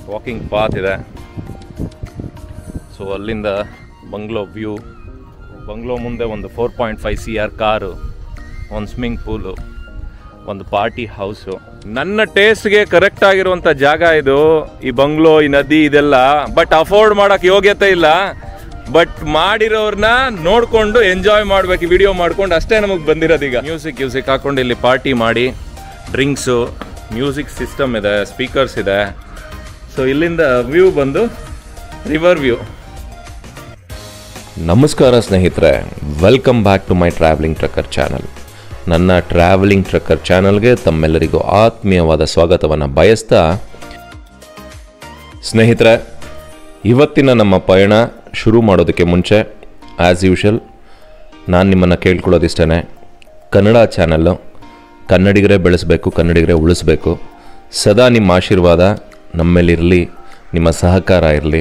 Walking path ಇದೆ. So ಅಲ್ಲಿಂದ bungalow view. Bungalow ಮುಂದೆ ಒಂದು 4.5 CR ಕಾರು, ಒಂದು ಸ್ವಿಮ್ಮಿಂಗ್ ಪೂಲು, ಒಂದು ಪಾರ್ಟಿ ಹೌಸು. ನನ್ನ ಟೇಸ್ಟ್ಗೆ ಕರೆಕ್ಟ್ ಆಗಿರುವಂಥ ಜಾಗ ಇದು. ಈ ಬಂಗ್ಲೋ, ಈ ನದಿ ಇದೆಲ್ಲ. ಬಟ್ ಅಫೋರ್ಡ್ ಮಾಡೋಕ್ಕೆ ಯೋಗ್ಯತೆ ಇಲ್ಲ. ಬಟ್ ಮಾಡಿರೋರನ್ನ ನೋಡಿಕೊಂಡು ಎಂಜಾಯ್ ಮಾಡಬೇಕು, ವಿಡಿಯೋ ಮಾಡ್ಕೊಂಡು ಅಷ್ಟೇ ನಮಗೆ ಬಂದಿರೋದು. ಈಗ ಮ್ಯೂಸಿಕ್ ಹಾಕೊಂಡು ಇಲ್ಲಿ ಪಾರ್ಟಿ ಮಾಡಿ, ಡ್ರಿಂಕ್ಸು, ಮ್ಯೂಸಿಕ್ ಸಿಸ್ಟಮ್ ಇದೆ, ಸ್ಪೀಕರ್ಸ್ ಇದೆ. ಸೊ ಇಲ್ಲಿಂದ ವ್ಯೂ ಬಂದು ರಿವರ್ ವ್ಯೂ. ನಮಸ್ಕಾರ ಸ್ನೇಹಿತರೆ, welcome back to my travelling trucker channel. ನನ್ನ ಟ್ರಾವೆಲಿಂಗ್ ಟ್ರಕ್ಕರ್ ಚಾನಲ್ಗೆ ತಮ್ಮೆಲ್ಲರಿಗೂ ಆತ್ಮೀಯವಾದ ಸ್ವಾಗತವನ್ನು ಬಯಸ್ತಾ, ಸ್ನೇಹಿತರೆ ಇವತ್ತಿನ ನಮ್ಮ ಪಯಣ ಶುರು ಮಾಡೋದಕ್ಕೆ ಮುಂಚೆ ಆ್ಯಸ್ ಯೂಶುವಲ್ ನಾನು ನಿಮ್ಮನ್ನು ಕೇಳ್ಕೊಳ್ಳೋದಿಷ್ಟೇ, ಕನ್ನಡ ಚಾನಲ್ಲು ಕನ್ನಡಿಗರೇ ಬೆಳೆಸಬೇಕು, ಕನ್ನಡಿಗರೇ ಉಳಿಸ್ಬೇಕು. ಸದಾ ನಿಮ್ಮ ಆಶೀರ್ವಾದ ನಮ್ಮೇಲಿರಲಿ, ನಿಮ್ಮ ಸಹಕಾರ ಇರಲಿ.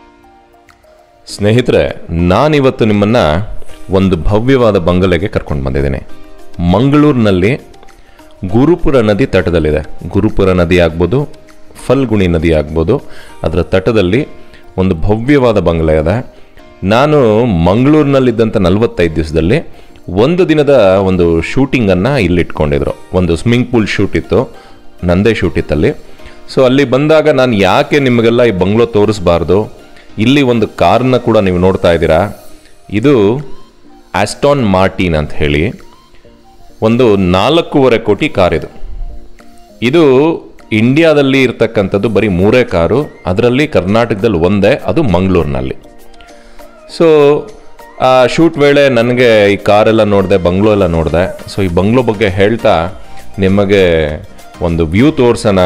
ಸ್ನೇಹಿತರೆ, ನಾನಿವತ್ತು ನಿಮ್ಮನ್ನು ಒಂದು ಭವ್ಯವಾದ ಬಂಗಲೆಗೆ ಕರ್ಕೊಂಡು ಬಂದಿದ್ದೀನಿ. ಮಂಗಳೂರಿನಲ್ಲಿ ಗುರುಪುರ ನದಿ ತಟದಲ್ಲಿದೆ. ಗುರುಪುರ ನದಿ ಆಗ್ಬೋದು, ಫಲ್ಗುಣಿ ನದಿ ಆಗ್ಬೋದು, ಅದರ ತಟದಲ್ಲಿ ಒಂದು ಭವ್ಯವಾದ ಬಂಗಲೆ ಇದೆ. ನಾನು ಮಂಗಳೂರಿನಲ್ಲಿದ್ದಂಥ 45 ದಿವಸದಲ್ಲಿ ಒಂದು ದಿನದ ಒಂದು ಶೂಟಿಂಗನ್ನು ಇಲ್ಲಿಟ್ಕೊಂಡಿದ್ರು. ಒಂದು ಸ್ವಿಮ್ಮಿಂಗ್ ಪೂಲ್ ಶೂಟ್ ಇತ್ತು, ನಂದೇ ಶೂಟ್ ಇತ್ತಲ್ಲಿ. ಸೊ ಅಲ್ಲಿ ಬಂದಾಗ ನಾನು ಯಾಕೆ ನಿಮಗೆಲ್ಲ ಈ ಬಂಗ್ಲೋ ತೋರಿಸ್ಬಾರ್ದು. ಇಲ್ಲಿ ಒಂದು ಕಾರನ್ನ ಕೂಡ ನೀವು ನೋಡ್ತಾ ಇದ್ದೀರಾ. ಇದು ಆಸ್ಟಾನ್ ಮಾರ್ಟಿನ್ ಅಂತ ಹೇಳಿ ಒಂದು 4.5 ಕೋಟಿ ಕಾರ್ ಇದು. ಇದು ಇಂಡಿಯಾದಲ್ಲಿ ಇರ್ತಕ್ಕಂಥದ್ದು ಬರೀ 3 ಕಾರು, ಅದರಲ್ಲಿ ಕರ್ನಾಟಕದಲ್ಲಿ ಒಂದೇ, ಅದು ಮಂಗಳೂರಿನಲ್ಲಿ. ಸೊ ಆ ಶೂಟ್ ವೇಳೆ ನನಗೆ ಈ ಕಾರೆಲ್ಲ ನೋಡಿದೆ, ಬಂಗ್ಲೋ ಎಲ್ಲ ನೋಡಿದೆ. ಸೊ ಈ ಬಂಗ್ಲೋ ಬಗ್ಗೆ ಹೇಳ್ತಾ ನಿಮಗೆ ಒಂದು ವ್ಯೂ ತೋರ್ಸೋಣ.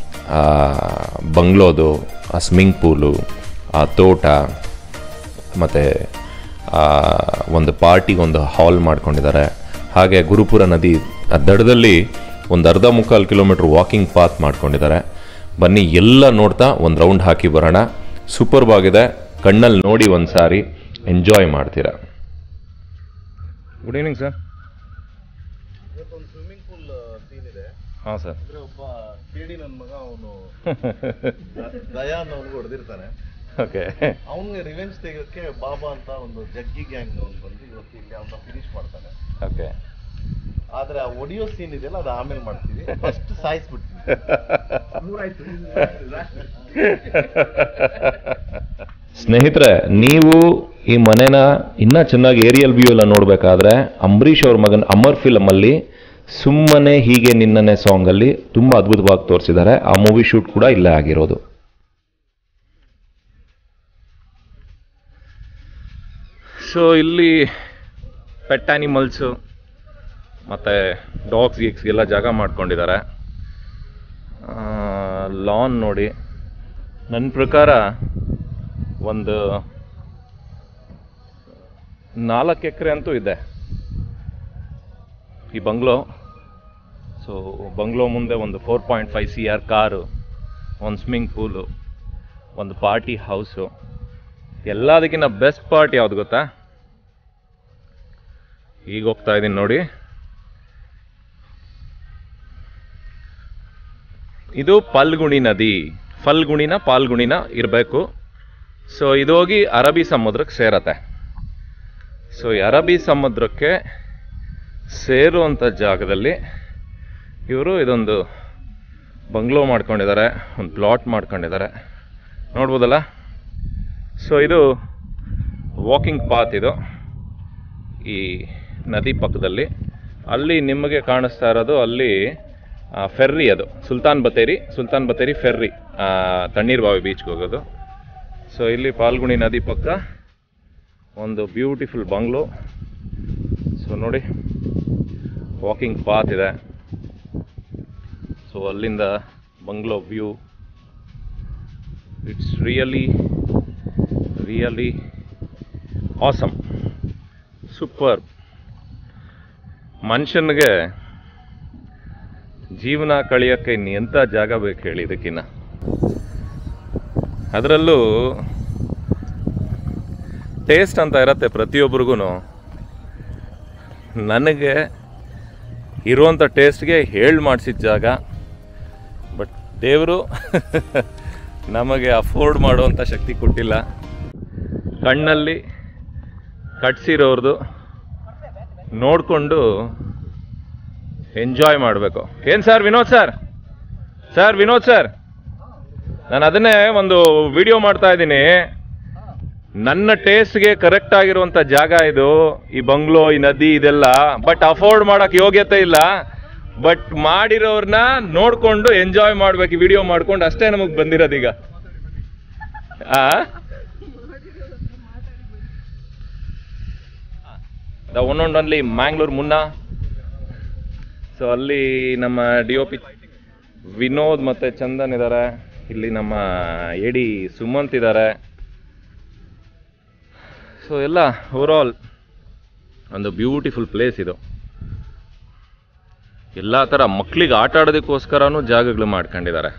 ಬಂಗ್ಲೋದು, ಆ ಸ್ವಿಮ್ಮಿಂಗ್ ಪೂಲು, ಆ ತೋಟ, ಮತ್ತು ಒಂದು ಪಾರ್ಟಿಗೆ ಒಂದು ಹಾಲ್ ಮಾಡ್ಕೊಂಡಿದ್ದಾರೆ. ಹಾಗೆ ಗುರುಪುರ ನದಿ ದಡದಲ್ಲಿ ಒಂದು 1.25 ಕಿಲೋಮೀಟ್ರ್ ವಾಕಿಂಗ್ ಪಾತ್ ಮಾಡ್ಕೊಂಡಿದ್ದಾರೆ. ಬನ್ನಿ ಎಲ್ಲ ನೋಡ್ತಾ ಒಂದು ರೌಂಡ್ ಹಾಕಿ ಬರೋಣ. ಸೂಪರ್ವಾಗಿದೆ, ಕಣ್ಣಲ್ಲಿ ನೋಡಿ ಒಂದು ಸಾರಿ ಎಂಜಾಯ್ ಮಾಡ್ತೀರಾ. Good evening sir. ಒಂದು ಸ್ವಿಮ್ಮಿಂಗ್ ಪೂಲ್ ಸೀನ್ ಇದೆ. ಹಾಂ ಸರ್. ಅಂದ್ರೆ ಒಬ್ಬ ಕೇಳಿ ನನ್ನ ಮಗ, ಅವನು ದಯಾ ಅನ್ನೋನ್ಗೆ ಹೊಡೆದಿರ್ತಾನೆ. ಓಕೆ. ಅವನಿಗೆ ರಿವೆಂಜ್ ತೆಗೋಕ್ಕೆ ಬಾಬಾ ಅಂತ ಒಂದು ಜಗ್ಗಿ ಗ್ಯಾಂಗ್ ಅವ್ನು ಬಂದು ಇವತ್ತು ಇಲ್ಲಿ ಅವನ್ನ ಫಿನಿಶ್ ಮಾಡ್ತಾನೆ. ಓಕೆ. ಆದ್ರೆ ಆ ಒಡಿಯೋ ಸೀನ್ ಇದೆಯಲ್ಲ, ಅದು ಆಮೇಲೆ ಮಾಡ್ತೀವಿ. ಫಸ್ಟ್ ಸಾಯಿಸ್ಬಿಡ್ತೀವಿ. ಸ್ನೇಹಿತರೆ, ನೀವು ಈ ಮನೆನ ಇನ್ನೂ ಚೆನ್ನಾಗಿ ಏರಿಯಲ್ ವ್ಯೂ ಎಲ್ಲ ನೋಡಬೇಕಾದ್ರೆ ಅಂಬರೀಷ್ ಅವ್ರ ಮಗನ ಅಮರ್ ಫಿಲಮಲ್ಲಿ ಸುಮ್ಮನೆ ಹೀಗೆ ನಿನ್ನನೆ ಸಾಂಗಲ್ಲಿ ತುಂಬ ಅದ್ಭುತವಾಗಿ ತೋರಿಸಿದ್ದಾರೆ. ಆ ಮೂವಿ ಶೂಟ್ ಕೂಡ ಇಲ್ಲೇ ಆಗಿರೋದು. ಸೊ ಇಲ್ಲಿ ಪೆಟ್ ಆ್ಯನಿಮಲ್ಸು ಮತ್ತು ಡಾಗ್ಸ್ ಗೀಕ್ಸ್ಗೆಲ್ಲ ಜಾಗ ಮಾಡ್ಕೊಂಡಿದ್ದಾರೆ. ಲಾನ್ ನೋಡಿ, ನನ್ನ ಪ್ರಕಾರ ಒಂದು 4 ಎಕರೆ ಅಂತೂ ಇದೆ ಈ ಬಂಗ್ಲೋ. ಸೊ ಬಂಗ್ಲೋ ಮುಂದೆ ಒಂದು 4.5 CR ಕಾರು, ಒಂದು ಸ್ವಿಮ್ಮಿಂಗ್ ಪೂಲು, ಒಂದು ಪಾರ್ಟಿ ಹೌಸು. ಎಲ್ಲದಕ್ಕಿಂತ ಬೆಸ್ಟ್ ಪಾರ್ಟ್ ಯಾವುದು ಗೊತ್ತಾ? ಈಗ ಹೋಗ್ತಾ ಇದ್ದೀನಿ ನೋಡಿ. ಇದು ಫಲ್ಗುಣಿ ನದಿ. ಪಾಲ್ಗುಣಿನ ಇರಬೇಕು. ಸೊ ಇದು ಹೋಗಿ ಅರಬ್ಬಿ ಸಮುದ್ರಕ್ಕೆ ಸೇರತ್ತೆ. ಸೊ ಈ ಅರಬ್ಬಿ ಸಮುದ್ರಕ್ಕೆ ಸೇರುವಂಥ ಜಾಗದಲ್ಲಿ ಇವರು ಇದೊಂದು ಬಂಗ್ಲೋ ಮಾಡ್ಕೊಂಡಿದ್ದಾರೆ, ಒಂದು ಪ್ಲಾಟ್ ಮಾಡ್ಕೊಂಡಿದ್ದಾರೆ, ನೋಡ್ಬೋದಲ್ಲ. ಸೊ ಇದು ವಾಕಿಂಗ್ ಪಾತ್. ಇದು ಈ ನದಿ ಪಕ್ಕದಲ್ಲಿ. ಅಲ್ಲಿ ನಿಮಗೆ ಕಾಣಿಸ್ತಾ ಇರೋದು ಅಲ್ಲಿ ಫೆರ್ರಿ, ಅದು ಸುಲ್ತಾನ್ ಬತ್ತೇರಿ ಫೆರ್ರಿ, ತಣ್ಣೀರ್ ಬಾವಿ ಬೀಚ್ಗೆ ಹೋಗೋದು. ಸೊ ಇಲ್ಲಿ ಫಾಲ್ಗುಣಿ ನದಿ ಪಕ್ಕ ಒಂದು ಬ್ಯೂಟಿಫುಲ್ ಬಂಗ್ಲೋ. ಸೊ ನೋಡಿ, ವಾಕಿಂಗ್ ಪಾತ್ ಇದೆ. ಸೊ ಅಲ್ಲಿಂದ bungalow view. It's really awesome, super. ಮನುಷ್ಯನಿಗೆ ಜೀವನ ಕಳೆಯೋಕ್ಕೆ ಇನ್ನು ಎಂಥ ಜಾಗ ಬೇಕು ಹೇಳಿ ಇದಕ್ಕಿನ್ನ. ಅದರಲ್ಲೂ ಟೇಸ್ಟ್ ಅಂತ ಇರತ್ತೆ ಪ್ರತಿಯೊಬ್ಬರಿಗೂ. ನನಗೆ ಇರುವಂಥ ಟೇಸ್ಟ್ಗೆ ಹೇಳಿ ಮಾಡಿಸಿದ ಜಾಗ. ಬಟ್ ದೇವರು ನಮಗೆ ಅಫೋರ್ಡ್ ಮಾಡುವಂಥ ಶಕ್ತಿ ಕೊಟ್ಟಿಲ್ಲ. ಕಣ್ಣಲ್ಲಿ ಕಟ್ಸಿರೋರ್ದು ನೋಡಿಕೊಂಡು ಎಂಜಾಯ್ ಮಾಡಬೇಕು. ಏನು sir Vinod sir? Sir Vinod sir, ನಾನು ಅದನ್ನೇ ಒಂದು ವಿಡಿಯೋ ಮಾಡ್ತಾ ಇದ್ದೀನಿ. ನನ್ನ ಟೇಸ್ಟ್ಗೆ ಕರೆಕ್ಟ್ ಆಗಿರುವಂಥ ಜಾಗ ಇದು, ಈ ಬಂಗ್ಲೋ, ಈ ನದಿ ಇದೆಲ್ಲ. ಬಟ್ ಅಫೋರ್ಡ್ ಮಾಡೋಕ್ಕೆ ಯೋಗ್ಯತೆ ಇಲ್ಲ. ಬಟ್ ಮಾಡಿರೋರ್ನ ನೋಡಿಕೊಂಡು ಎಂಜಾಯ್ ಮಾಡ್ಬೇಕು, ಈ ವಿಡಿಯೋ ಮಾಡ್ಕೊಂಡು. ಅಷ್ಟೇ ನಮಗೆ ಬಂದಿರೋದೀಗ. The one and only Mangalore Munna. So ಅಲ್ಲಿ ನಮ್ಮ DOP ವಿನೋದ್ ಮತ್ತು ಚಂದನ್ ಇದ್ದಾರೆ. ಇಲ್ಲಿ ನಮ್ಮ AD ಸುಮಂತ್ ಇದ್ದಾರೆ. ಸೊ ಎಲ್ಲ ಓವರಾಲ್ ಒಂದು ಬ್ಯೂಟಿಫುಲ್ ಪ್ಲೇಸ್ ಇದು. ಎಲ್ಲ ಥರ ಮಕ್ಕಳಿಗೆ ಆಟ ಆಡೋದಕ್ಕೋಸ್ಕರನೂ ಜಾಗಗಳು ಮಾಡ್ಕೊಂಡಿದ್ದಾರೆ.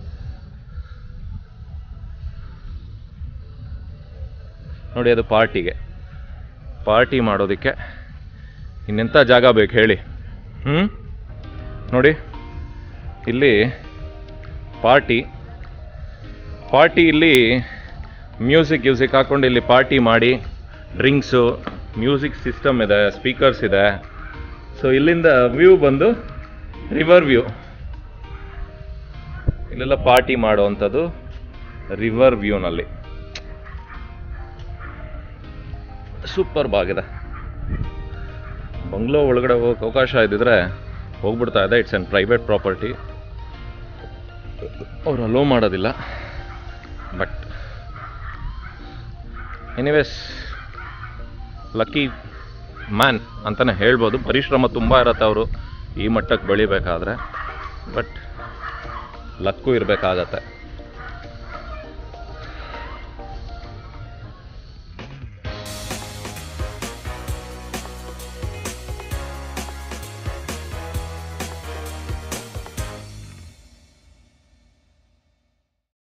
ನೋಡಿ, ಅದು ಪಾರ್ಟಿ ಮಾಡೋದಕ್ಕೆ ಇನ್ನೆಂಥ ಜಾಗ ಬೇಕು ಹೇಳಿ. ನೋಡಿ, ಇಲ್ಲಿ ಪಾರ್ಟಿ ಇಲ್ಲಿ ಮ್ಯೂಸಿಕ್ ಹಾಕ್ಕೊಂಡು ಇಲ್ಲಿ ಪಾರ್ಟಿ ಮಾಡಿ, ಡ್ರಿಂಕ್ಸು, ಮ್ಯೂಸಿಕ್ ಸಿಸ್ಟಮ್ ಇದೆ, ಸ್ಪೀಕರ್ಸ್ ಇದೆ. ಸೊ ಇಲ್ಲಿಂದ ವ್ಯೂ ಬಂದು ರಿವರ್ ವ್ಯೂ. ಇಲ್ಲೆಲ್ಲ ಪಾರ್ಟಿ ಮಾಡುವಂಥದ್ದು ರಿವರ್ ವ್ಯೂನಲ್ಲಿ. ಸೂಪರ್ ಆಗಿದೆ. ಬಂಗ್ಲೋ ಒಳಗಡೆ ಹೋಗೋಕೆ ಅವಕಾಶ ಇದ್ದಿದ್ರೆ ಹೋಗ್ಬಿಡ್ತಾ ಇದೆ. ಇಟ್ಸ್ ಆನ್ ಪ್ರೈವೇಟ್ ಪ್ರಾಪರ್ಟಿ, ಅವ್ರು ಅಲೋ ಮಾಡೋದಿಲ್ಲ. ಬಟ್ ಎನಿವೇಸ್, ಲಕ್ಕಿ ಮ್ಯಾನ್ ಅಂತಲೇ ಹೇಳ್ಬೋದು. ಪರಿಶ್ರಮ ತುಂಬ ಇರುತ್ತೆ ಅವರು ಈ ಮಟ್ಟಕ್ಕೆ ಬೆಳಿಬೇಕಾದ್ರೆ. ಬಟ್ ಲಕ್ಕು ಇರಬೇಕಾಗತ್ತೆ.